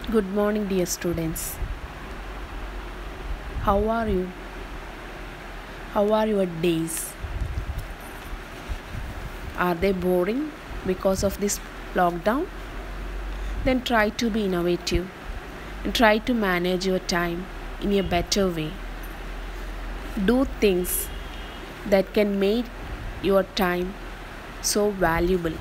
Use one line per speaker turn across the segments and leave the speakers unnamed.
Good morning, dear students. How are you? How are your days? Are they boring because of this lockdown? Then try to be innovative and try to manage your time in a better way. Do things that can make your time so valuable,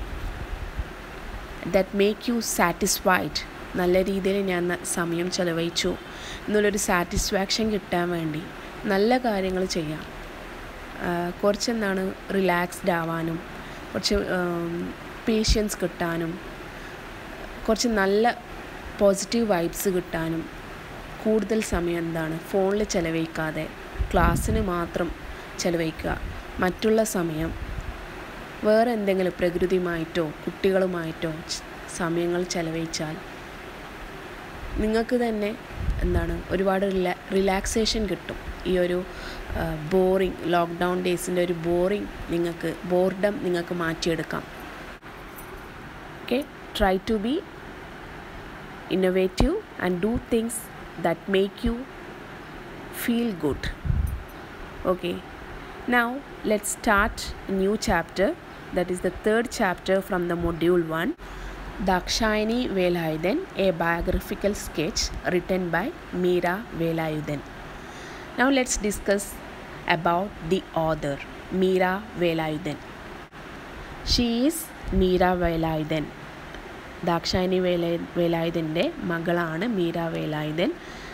that make you satisfied. നല്ല രീതിയിൽ ഞാൻ സമയം ചെലവഴിച്ചു എന്നുള്ളൊരു satisfaction കിട്ടാൻ വേണ്ടി നല്ല കാര്യങ്ങൾ ചെയ്യാം. കുറച്ചെന്താണ് റിലാക്സ്ഡ് ആവാനും കുറച്ച് പേഷ്യൻസ് കിട്ടാനും കുറച്ച് നല്ല പോസിറ്റീവ് വൈബ്സ് കിട്ടാനും കൂടുതൽ സമയം ഫോണിൽ ചെലവഴിക്കാതെ ക്ലാസ്സിന് മാത്രം ചെലവഴിക്കുക. മറ്റുള്ള സമയം വേറെ എന്തെങ്കിലും പ്രകൃതിയുമായിട്ടോ കുട്ടികളുമായിട്ടോ സമയങ്ങൾ ചെലവഴിച്ചാൽ നിങ്ങൾക്ക് തന്നെ ഒരുപാട് റിലാക്സേഷൻ കിട്ടും. ഈ ഒരു ലോക്ക്ഡൗൺ ഡേയ്സിൻ്റെ ഒരു ബോർഡം നിങ്ങൾക്ക് മാറ്റിയെടുക്കാം. Okay, try to be innovative and do things that make you feel good. Okay, now let's start a new chapter, that is the third chapter from the module 1, Dakshayani Velayudhan, a biographical sketch written by Meera Velayudhan. Now let's discuss about the author, Meera Velayudhan. She is Meera Velayudhan. Dakshayani വേലായുധൻ്റെ മകളാണ് മീര വേലായുധൻ.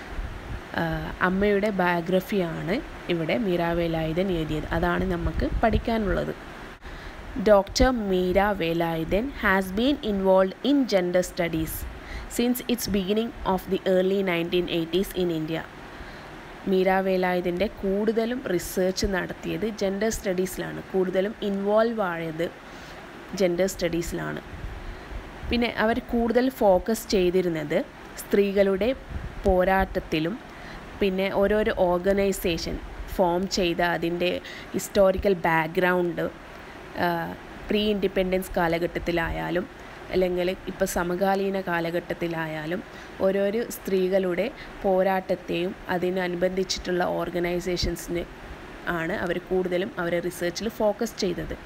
അമ്മയുടെ ബയോഗ്രഫിയാണ് ഇവിടെ മീര വേലായുധൻ എഴുതിയത്. അതാണ് നമുക്ക് പഠിക്കാനുള്ളത്. Doctor Meera Velayudhan has been involve in gender studies since its beginning of the early 1980s in India. Meera വേലായുധൻ്റെ കൂടുതലും റിസർച്ച് നടത്തിയത് ജെൻഡർ സ്റ്റഡീസിലാണ്. കൂടുതലും ഇൻവോൾവ് ആയത് ജെൻഡർ സ്റ്റഡീസിലാണ്. പിന്നെ അവർ കൂടുതൽ ഫോക്കസ് ചെയ്തിരുന്നത് സ്ത്രീകളുടെ പോരാട്ടത്തിലും പിന്നെ ഓരോരോ ഓർഗനൈസേഷൻ ഫോം ചെയ്ത അതിൻ്റെ ഹിസ്റ്റോറിക്കൽ ബാക്ക്ഗ്രൗണ്ട് പ്രീ ഇൻഡിപെൻഡൻസ് കാലഘട്ടത്തിലായാലും അല്ലെങ്കിൽ ഇപ്പോൾ സമകാലീന കാലഘട്ടത്തിലായാലും ഓരോരോ സ്ത്രീകളുടെ പോരാട്ടത്തെയും അതിനനുബന്ധിച്ചിട്ടുള്ള ഓർഗനൈസേഷൻസിന് ആണ് അവർ കൂടുതലും അവരെ റിസർച്ചിൽ ഫോക്കസ് ചെയ്തത്.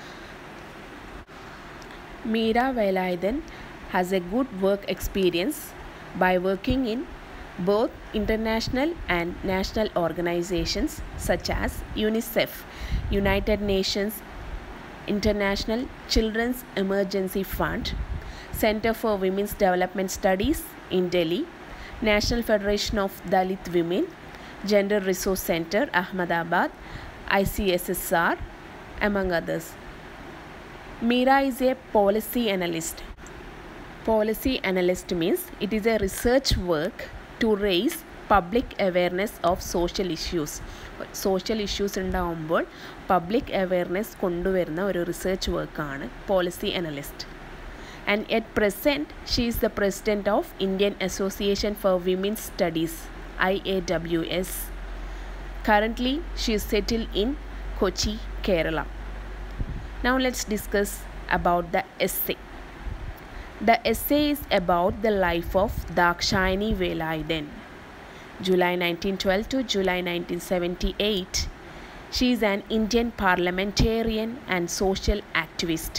Meera Velayudhan has a good work experience by working in both international and national organizations such as UNICEF, United Nations International Children's Emergency Fund, Center for Women's Development Studies in Delhi, National Federation of Dalit Women, Gender Resource Center, Ahmedabad, ICSSR, among others. Meera is a policy analyst. Policy analyst means it is a research work to raise public awareness of social issues. Social issues ഉണ്ടാവുമ്പോൾ public awareness കൊണ്ടുവരുന്ന ഒരു research വർക്കാണ് policy analyst. And at present she is the president of Indian Association for Women's Studies, IAWS. Currently she is settled in Kochi, Kerala. Now let's discuss about the essay. The essay is about the life of Dakshayani Velayudhan, July 1912 to July 1978. She is an Indian parliamentarian and social activist.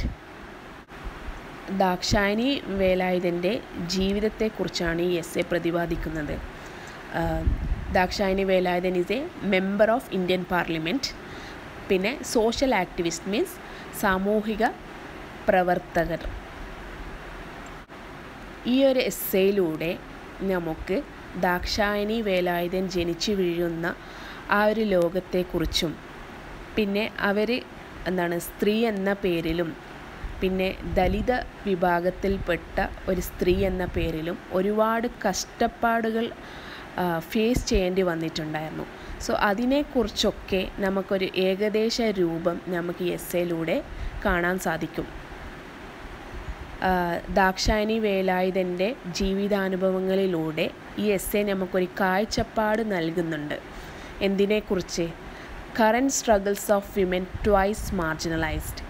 Dakshayani വേലായുധൻ്റെ ജീവിതത്തെക്കുറിച്ചാണ് ഈ essay പ്രതിപാദിക്കുന്നത്. Dakshayani Velayudhan is a member of Indian parliament. പിന്നെ social activist means സാമൂഹിക പ്രവർത്തകർ. ഈ ഒരു എസ്സേയിലൂടെ നമുക്ക് ദാക്ഷായനി വേലായുധൻ ജനിച്ചു വീഴുന്ന ആ ഒരു ലോകത്തെക്കുറിച്ചും പിന്നെ അവർ സ്ത്രീ എന്ന പേരിലും പിന്നെ ദലിത വിഭാഗത്തിൽപ്പെട്ട ഒരു സ്ത്രീ എന്ന പേരിലും ഒരുപാട് കഷ്ടപ്പാടുകൾ ഫേസ് ചെയ്യേണ്ടി വന്നിട്ടുണ്ടായിരുന്നു. സോ അതിനെക്കുറിച്ചൊക്കെ നമുക്കൊരു ഏകദേശ രൂപം നമുക്ക് ഈ എസ്സേയിലൂടെ കാണാൻ സാധിക്കും. ദാക്ഷായനി വേലായുധൻ്റെ ജീവിതാനുഭവങ്ങളിലൂടെ ഈ എസ്സേ നമുക്കൊരു കാഴ്ചപ്പാട് നൽകുന്നുണ്ട്. എന്തിനെക്കുറിച്ച്? Current struggles of women twice marginalised.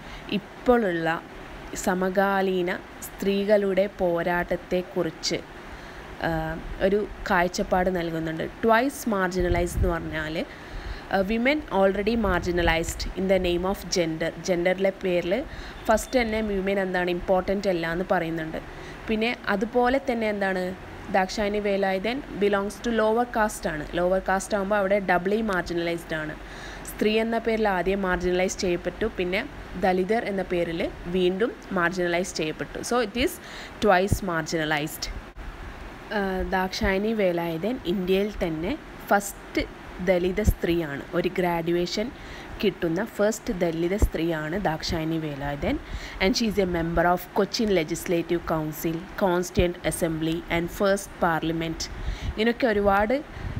ഇപ്പോഴുള്ള സമകാലീന സ്ത്രീകളുടെ പോരാട്ടത്തെക്കുറിച്ച് ഒരു കാഴ്ചപ്പാട് നൽകുന്നുണ്ട്. ട്വൈസ് മാർജിനലൈസ്ഡ് എന്ന് പറഞ്ഞാൽ women already marginalised in the name of ജെൻഡറിലെ പേരിൽ ഫസ്റ്റ് തന്നെ വിമൻ എന്താണ് ഇമ്പോർട്ടൻ്റ് അല്ല എന്ന് പറയുന്നുണ്ട്. പിന്നെ അതുപോലെ തന്നെ എന്താണ് Dakshayani Velayudhan belongs to lower caste ആണ്. ലോവർ കാസ്റ്റ് ആകുമ്പോൾ അവിടെ ഡബിളി മാർജിനലൈസ്ഡ് ആണ്. സ്ത്രീ എന്ന പേരിൽ ആദ്യം മാർജിനലൈസ് ചെയ്യപ്പെട്ടു, പിന്നെ ദലിതർ എന്ന പേരിൽ വീണ്ടും മാർജിനലൈസ് ചെയ്യപ്പെട്ടു. So it is twice marginalised. Dakshayani Velayudhan ഇന്ത്യയിൽ തന്നെ ഫസ്റ്റ് ദലിത സ്ത്രീയാണ്. ഒരു ഗ്രാജുവേഷൻ കിട്ടുന്ന ഫസ്റ്റ് ദലിത സ്ത്രീയാണ് Dakshayani Velayudhan. And she is a member of Cochin legislative council, constituent assembly and first parliament. ഇങ്ങനെയൊക്കെ ഒരുപാട്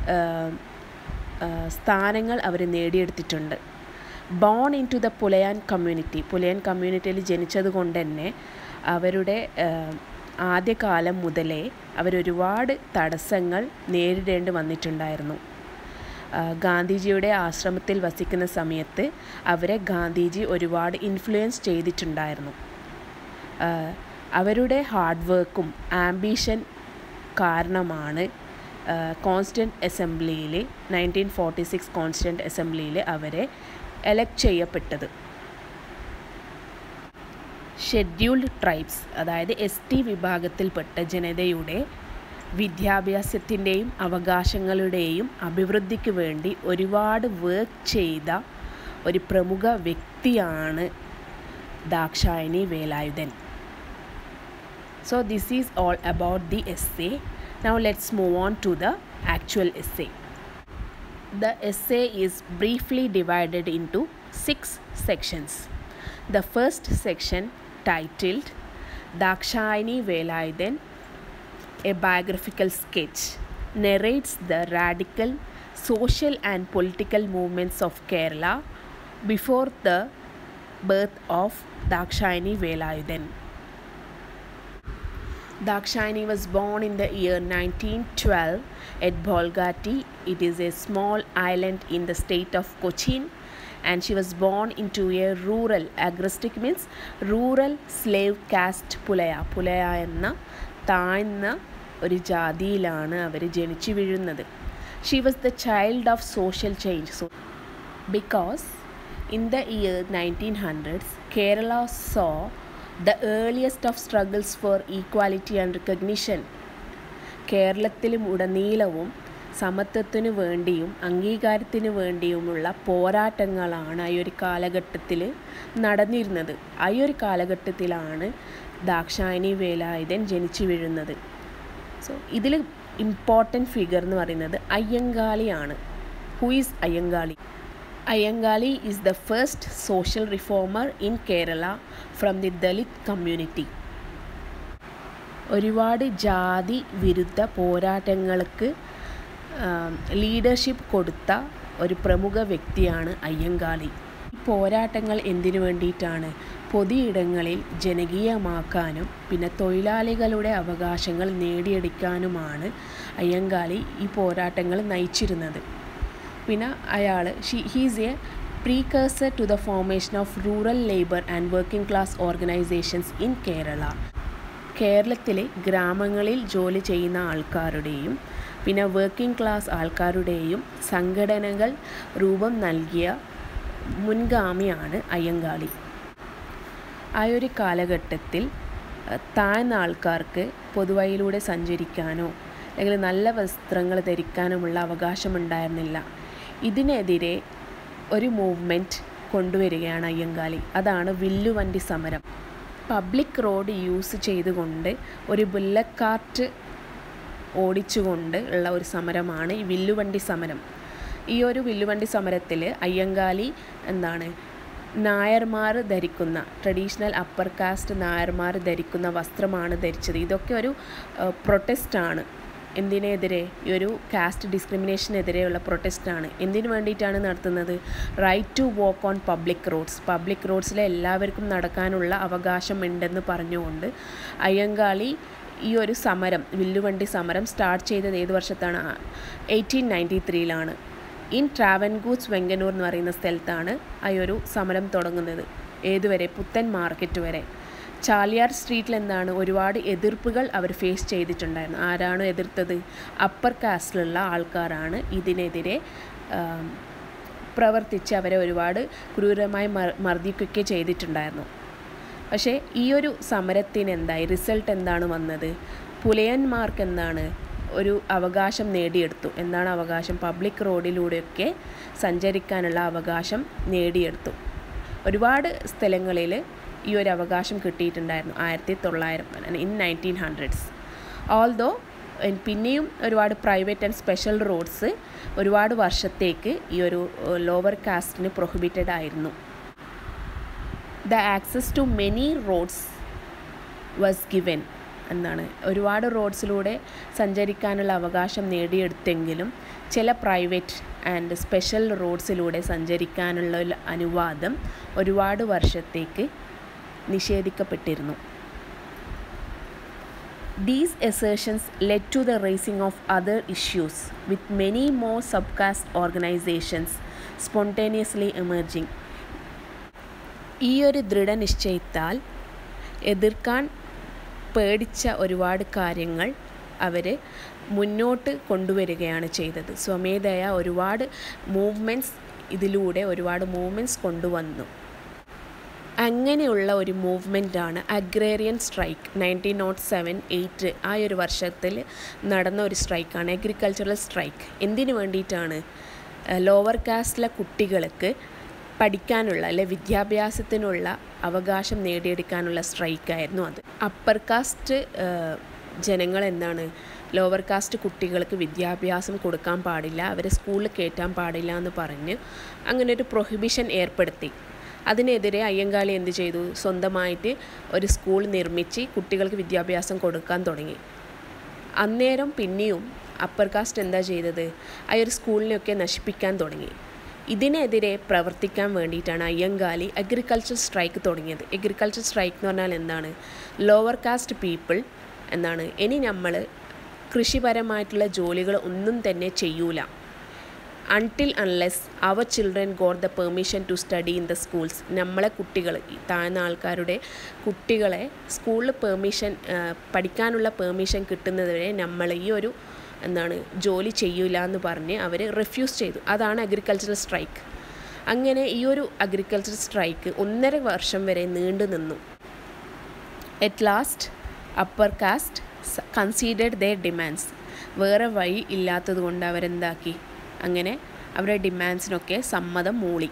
സ്ഥാനങ്ങൾ അവർ നേടിയെടുത്തിട്ടുണ്ട്. Born in to the Pulayan കമ്മ്യൂണിറ്റിയിൽ ജനിച്ചത് കൊണ്ട് തന്നെ അവരുടെ ആദ്യകാലം മുതലേ അവരൊരുപാട് തടസ്സങ്ങൾ നേരിടേണ്ടി വന്നിട്ടുണ്ടായിരുന്നു. ഗാന്ധിജിയുടെ ആശ്രമത്തിൽ വസിക്കുന്ന സമയത്ത് അവരെ ഗാന്ധിജി ഒരുപാട് ഇൻഫ്ലുവൻസ് ചെയ്തിട്ടുണ്ടായിരുന്നു. അവരുടെ ഹാർഡ് വർക്കും ആംബിഷൻ കാരണമാണ് കോൺസ്റ്റിറ്റ്യൂവൻ്റ് അസംബ്ലിയിൽ 1946 കോൺസ്റ്റിറ്റ്യൂവൻ്റ് അസംബ്ലിയിൽ അവരെ എലക്ട് ചെയ്യപ്പെട്ടത്. ഷെഡ്യൂൾഡ് ട്രൈബ്സ് അതായത് ST വിഭാഗത്തിൽപ്പെട്ട ജനതയുടെ വിദ്യാഭ്യാസത്തിൻ്റെയും അവകാശങ്ങളുടെയും അഭിവൃദ്ധിക്ക് വേണ്ടി ഒരുപാട് വർക്ക് ചെയ്ത ഒരു പ്രമുഖ വ്യക്തിയാണ് Dakshayani Velayudhan. So this is all about the essay. Now let's move on to the actual essay. The essay is briefly divided into 6 sections. The first section, titled Dakshayani Velayudhan, a biographical sketch, narrates the radical social and political movements of Kerala before the birth of Dakshayani Velayudhan. Dakshayani was born in the year 1912 at Bolgati. It is a small island in the state of Cochin, and she was born into a rural, agnostic means rural slave caste Pulaya എന്ന താഴ്ന്ന ഒരു ജാതിയിലാണ് അവർ ജനിച്ചു വീഴുന്നത്. She was the child of social change. So, because in the year 1900s, Kerala saw the earliest of struggles for equality and recognition. കേരളത്തിലും ഉടനീളവും സമത്വത്തിനു വേണ്ടിയും അംഗീകാരത്തിന് വേണ്ടിയുമുള്ള പോരാട്ടങ്ങളാണ് ഈ ഒരു കാലഘട്ടത്തിൽ നടന്നിരുന്നത്. ആ ഒരു കാലഘട്ടത്തിലാണ് ദാക്ഷായണി വേലായുധൻ ജനിച്ചു വീഴുന്നത്. സോ ഇതിൽ ഇമ്പോർട്ടൻറ്റ് ഫിഗർ എന്ന് പറയുന്നത് അയ്യങ്കാളിയാണ്. Who is Ayyankali? Ayangali is the first social reformer in Kerala from the Dalit community. ഒരുപാട് ജാതി വിരുദ്ധ പോരാട്ടങ്ങൾക്ക് ലീഡർഷിപ്പ് കൊടുത്ത ഒരു പ്രമുഖ വ്യക്തിയാണ് അയ്യങ്കാളി. ഈ പോരാട്ടങ്ങൾ എന്തിനു വേണ്ടിയിട്ടാണ്? പൊതുയിടങ്ങളിൽ ജനകീയമാക്കാനും പിന്നെ തൊഴിലാളികളുടെ അവകാശങ്ങൾ നേടിയെടുക്കാനുമാണ് അയ്യങ്കാളി ഈ പോരാട്ടങ്ങൾ നയിച്ചിരുന്നത്. പിന്നെ അയാൾ he's a precursor to the formation of rural labour and working class organisations in Kerala. കേരളത്തിലെ ഗ്രാമങ്ങളിൽ ജോലി ചെയ്യുന്ന ആൾക്കാരുടെയും പിന്നെ വർക്കിംഗ് ക്ലാസ് ആൾക്കാരുടെയും സംഘടനകൾ രൂപം നൽകിയ മുൻഗാമിയാണ് അയ്യങ്കാളി. ആ ഒരു കാലഘട്ടത്തിൽ താഴ്ന്ന ആൾക്കാർക്ക് പൊതുവഴിയിലൂടെ സഞ്ചരിക്കാനോ അല്ലെങ്കിൽ നല്ല വസ്ത്രങ്ങൾ ധരിക്കാനുമുള്ള അവകാശമുണ്ടായിരുന്നില്ല. ഇതിനെതിരെ ഒരു മൂവ്മെൻറ്റ് കൊണ്ടുവരികയാണ് അയ്യങ്കാളി. അതാണ് വില്ലുവണ്ടി സമരം. പബ്ലിക് റോഡ് യൂസ് ചെയ്തുകൊണ്ട് ഒരു ബുള്ളറ്റ് കാർട്ട് ഓടിച്ചുകൊണ്ട് ഉള്ള ഒരു സമരമാണ് ഈ വില്ലുവണ്ടി സമരം. ഈ ഒരു വില്ലുവണ്ടി സമരത്തിൽ അയ്യങ്കാളി നായർമാർ ധരിക്കുന്ന ട്രഡീഷണൽ അപ്പർ കാസ്റ്റ് നായർമാർ ധരിക്കുന്ന വസ്ത്രമാണ് ധരിച്ചത്. ഇതൊക്കെ ഒരു പ്രൊട്ടസ്റ്റാണ്. എന്തിനെതിരെ? ഈ ഒരു കാസ്റ്റ് ഡിസ്ക്രിമിനേഷനെതിരെയുള്ള പ്രൊട്ടസ്റ്റാണ്. എന്തിനു വേണ്ടിയിട്ടാണ് നടത്തുന്നത്? Right to walk on public roads. Public റോഡ്സിലെ എല്ലാവർക്കും നടക്കാനുള്ള അവകാശം ഉണ്ടെന്ന് പറഞ്ഞുകൊണ്ട് അയ്യങ്കാളി ഈ ഒരു സമരം, വില്ലുവണ്ടി സമരം സ്റ്റാർട്ട് ചെയ്തത് ഏത് വർഷത്താണ്? 1893 ഇൻ ട്രാവൻകൂച്ച് വെങ്കന്നൂർ എന്ന് പറയുന്ന സ്ഥലത്താണ് ആ ഒരു സമരം തുടങ്ങുന്നത്. ഏതുവരെ? പുത്തൻ മാർക്കറ്റ് വരെ. ചാലിയാർ സ്ട്രീറ്റിൽ എന്താണ് ഒരുപാട് എതിർപ്പുകൾ അവർ ഫേസ് ചെയ്തിട്ടുണ്ടായിരുന്നു. ആരാണ് എതിർത്തത്? അപ്പർ കാസ്റ്റിലുള്ള ആൾക്കാരാണ് ഇതിനെതിരെ പ്രവർത്തിച്ച് അവരെ ഒരുപാട് ക്രൂരമായി മർദ്ദിക്കുകയൊക്കെ ചെയ്തിട്ടുണ്ടായിരുന്നു. പക്ഷേ ഈ ഒരു സമരത്തിന് എന്തായി? റിസൾട്ട് എന്താണ് വന്നത്? പുലയന്മാർക്ക് എന്താണ് ഒരു അവകാശം നേടിയെടുത്തു. എന്താണ് അവകാശം? പബ്ലിക് റോഡിലൂടെയൊക്കെ സഞ്ചരിക്കാനുള്ള അവകാശം നേടിയെടുത്തു. ഒരുപാട് സ്ഥലങ്ങളിൽ ഈ ഒരു അവകാശം കിട്ടിയിട്ടുണ്ടായിരുന്നു 1900 ഇൻ 1900s. ഓൾദോ പിന്നെയും ഒരുപാട് പ്രൈവറ്റ് ആൻഡ് സ്പെഷ്യൽ റോഡ്സ് ഒരുപാട് വർഷത്തേക്ക് ഈ ഒരു ലോവർ കാസ്റ്റിന് പ്രൊഹിബിറ്റഡ് ആയിരുന്നു. The access to many roads was given. എന്താണ് ഒരുപാട് റോഡ്സിലൂടെ സഞ്ചരിക്കാനുള്ള അവകാശം നേടിയെടുത്തെങ്കിലും ചില പ്രൈവറ്റ് ആൻഡ് സ്പെഷ്യൽ റോഡ്സിലൂടെ സഞ്ചരിക്കാനുള്ള അനുവാദം ഒരുപാട് വർഷത്തേക്ക് നിഷേധിക്കപ്പെട്ടിരുന്നു. These assertions led to the raising of other issues, with many more subcaste organizations spontaneously emerging. ഈ ഒരു ദൃഢനിശ്ചയത്താൽ എതിർക്കാൻ പേടിച്ച ഒരുപാട് കാര്യങ്ങൾ അവർ മുന്നോട്ട് കൊണ്ടുവരികയാണ് ചെയ്തത്. സ്വമേധയാ ഒരുപാട് മൂവ്മെൻറ്റ്സ് കൊണ്ടുവന്നു. അങ്ങനെയുള്ള ഒരു മൂവ്മെൻറ്റാണ് അഗ്രേറിയൻ സ്ട്രൈക്ക്. 1907-8 ആ ഒരു വർഷത്തിൽ നടന്ന ഒരു സ്ട്രൈക്കാണ് അഗ്രികൾച്ചറൽ സ്ട്രൈക്ക്. എന്തിനു വേണ്ടിയിട്ടാണ്? ലോവർ കാസ്റ്റിലെ കുട്ടികൾക്ക് പഠിക്കാനുള്ള വിദ്യാഭ്യാസത്തിനുള്ള അവകാശം നേടിയെടുക്കാനുള്ള സ്ട്രൈക്കായിരുന്നു അത്. അപ്പർ കാസ്റ്റ് ജനങ്ങൾ എന്താണ് ലോവർ കാസ്റ്റ് കുട്ടികൾക്ക് വിദ്യാഭ്യാസം കൊടുക്കാൻ പാടില്ല, അവരെ സ്കൂളിൽ കയറ്റാൻ പാടില്ല എന്ന് പറഞ്ഞ് അങ്ങനെ ഒരു പ്രൊഹിബിഷൻ ഏർപ്പെടുത്തി. അതിനെതിരെ അയ്യങ്കാളി എന്ത് ചെയ്തു? സ്വന്തമായിട്ട് ഒരു സ്കൂൾ നിർമ്മിച്ച് കുട്ടികൾക്ക് വിദ്യാഭ്യാസം കൊടുക്കാൻ തുടങ്ങി. അന്നേരം പിന്നെയും അപ്പർ കാസ്റ്റ് എന്താ ചെയ്തത്? ആ ഒരു സ്കൂളിനെയൊക്കെ നശിപ്പിക്കാൻ തുടങ്ങി. ഇതിനെതിരെ പ്രവർത്തിക്കാൻ വേണ്ടിയിട്ടാണ് അയ്യങ്കാളി അഗ്രികൾച്ചർ സ്ട്രൈക്ക് തുടങ്ങിയത്. അഗ്രികൾച്ചർ സ്ട്രൈക്ക് എന്ന് പറഞ്ഞാൽ എന്താണ്? ലോവർ കാസ്റ്റ് പീപ്പിൾ എന്താണ് ഇനി നമ്മൾ കൃഷിപരമായിട്ടുള്ള ജോലികൾ ഒന്നും തന്നെ ചെയ്യൂല, അൺടിൽ അൺലെസ് അവർ children got the permission to study in the schools. നമ്മളെ കുട്ടികൾ, താഴ്ന്ന ആൾക്കാരുടെ കുട്ടികളെ സ്കൂളിൽ പഠിക്കാനുള്ള പെർമിഷൻ കിട്ടുന്നതുവരെ നമ്മൾ ഈ ഒരു ജോലി ചെയ്യൂല എന്ന് പറഞ്ഞ് അവർ റിഫ്യൂസ് ചെയ്തു. അതാണ് അഗ്രികൾച്ചറൽ സ്ട്രൈക്ക്. അങ്ങനെ ഈ ഒരു അഗ്രികൾച്ചറൽ സ്ട്രൈക്ക് 1.5 വർഷം വരെ നീണ്ടു നിന്നു. At last upper caste considered their demands. വേറെ വഴി ഇല്ലാത്തത് കൊണ്ട് അവരെന്താക്കി? അങ്ങനെ അവരുടെ ഡിമാൻഡ്സിനൊക്കെ സമ്മതം മൂളി.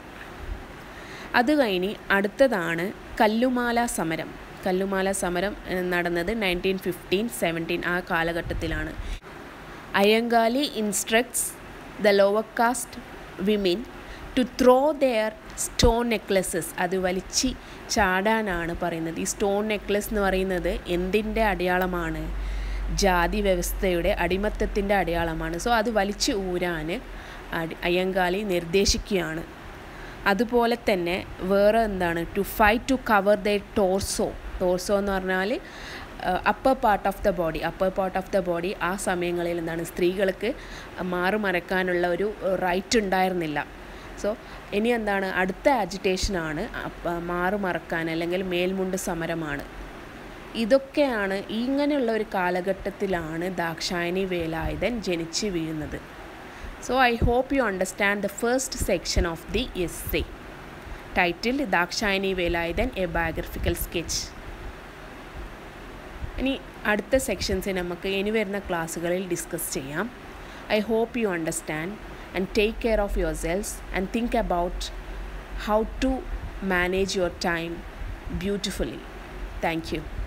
അത് കഴിഞ്ഞ് അടുത്തതാണ് കല്ലുമാല സമരം. കല്ലുമാല സമരം നടന്നത് 1915-17 ആ കാലഘട്ടത്തിലാണ്. Ayyankali instructs the lower caste women to throw their stone necklaces. അത് വലിച്ച് ചാടാനാണ് പറയുന്നത്. ഈ സ്റ്റോൺ നെക്ലസ് എന്ന് പറയുന്നത് എന്തിൻ്റെ അടയാളമാണ്? ജാതി വ്യവസ്ഥയുടെ അടിമത്തത്തിൻ്റെ അടയാളമാണ്. സോ അത് വലിച്ച് ഊരാൻ അയ്യങ്കാളി നിർദ്ദേശിക്കുകയാണ്. അതുപോലെ തന്നെ വേറെ എന്താണ്? To fight to cover their torso. Torso എന്ന് പറഞ്ഞാൽ upper part of the body. ആ സമയങ്ങളിൽ എന്താണ് സ്ത്രീകൾക്ക് മാറുമറക്കാനുള്ള ഒരു റൈറ്റ് ഉണ്ടായിരുന്നില്ല. സോ ഇനി എന്താണ്? അടുത്ത ആജിറ്റേഷനാണ് മാറുമറക്കാൻ അല്ലെങ്കിൽ മേൽമുണ്ട് സമരമാണ്. ഇതൊക്കെയാണ് ഇങ്ങനെയുള്ള ഒരു കാലഘട്ടത്തിലാണ് ദാക്ഷായണി വേലായുധൻ ജനിച്ചു വീഴുന്നത്. So I hope you understand the first section of the essay titled Dakshayani Velayuthan A Biographical Sketch. ഇനി അടുത്ത സെക്ഷൻസ് നമുക്ക് ഇനി വരുന്ന ക്ലാസ്സുകളിൽ ഡിസ്കസ് ചെയ്യാം. I hope you understand and take care of yourselves and think about how to manage your time beautifully. Thank you.